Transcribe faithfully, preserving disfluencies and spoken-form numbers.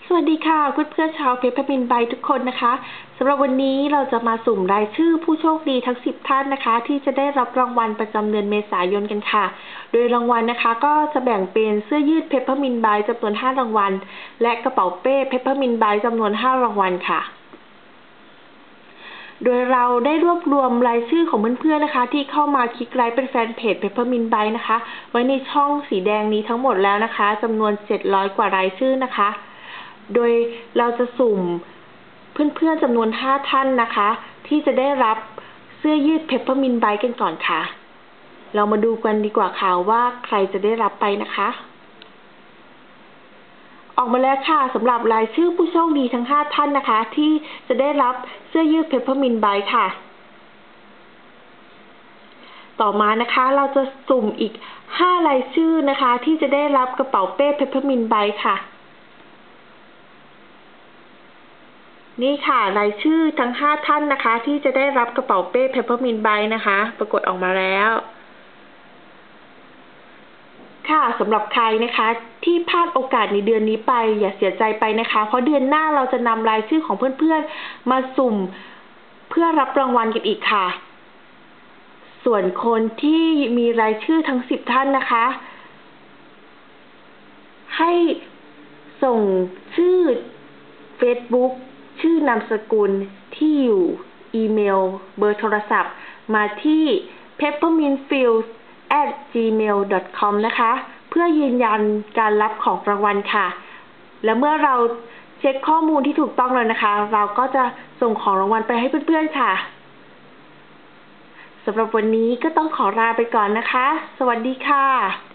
สวัสดีค่ะเพื่อนๆชาวเพปเปอร์มินต์ไบท์ทุกคนนะคะสำหรับวันนี้เราจะมาสุ่มรายชื่อผู้โชคดีทั้งสิบท่านนะคะที่จะได้รับรางวัลประจำเดือนเมษายนกันค่ะโดยรางวัลนะคะก็จะแบ่งเป็นเสื้อยืดเพปเปอร์มินต์ไบท์จำนวนห้ารางวัลและกระเป๋าเป้เพปเปอร์มินต์ไบท์จำนวนห้ารางวัลค่ะโดยเราได้รวบรวมรายชื่อของเพื่อนๆนะคะที่เข้ามาคลิกไลค์เป็นแฟนเพจ Peppermint Byte นะคะไว้ในช่องสีแดงนี้ทั้งหมดแล้วนะคะจำนวนเจ็ดร้อยกว่ารายชื่อนะคะโดยเราจะสุ่มเพื่อนๆจำนวนห้าท่านนะคะที่จะได้รับเสื้อยืด Peppermint Byte กันก่อนค่ะเรามาดูกันดีกว่าค่ะว่าใครจะได้รับไปนะคะออกมาแล้วค่ะสำหรับรายชื่อผู้โชคดีทั้งห้าท่านนะคะที่จะได้รับเสื้อยืด Peppermint Byte ค่ะต่อมานะคะเราจะสุ่มอีกห้ารายชื่อนะคะที่จะได้รับกระเป๋าเป้ Peppermint Byte ค่ะนี่ค่ะรายชื่อทั้งห้าท่านนะคะที่จะได้รับกระเป๋าเป้ Peppermint Byte นะคะปรากฏออกมาแล้วค่ะสำหรับใครนะคะที่พลาดโอกาสในเดือนนี้ไปอย่าเสียใจไปนะคะเพราะเดือนหน้าเราจะนำรายชื่อของเพื่อนๆมาสุ่มเพื่อรับรางวัลกันอีกค่ะส่วนคนที่มีรายชื่อทั้งสิบท่านนะคะให้ส่งชื่อ Facebook ชื่อนามสกุลที่อยู่อีเมลเบอร์โทรศัพท์มาที่ เพปเปอร์มินต์ฟิลส์ แอท จีเมล ดอท คอม นะคะเพื่อยืนยันการรับของรางวัลค่ะและเมื่อเราเช็คข้อมูลที่ถูกต้องแล้วนะคะเราก็จะส่งของรางวัลไปให้เพื่อนๆค่ะสำหรับวันนี้ก็ต้องขอลาไปก่อนนะคะสวัสดีค่ะ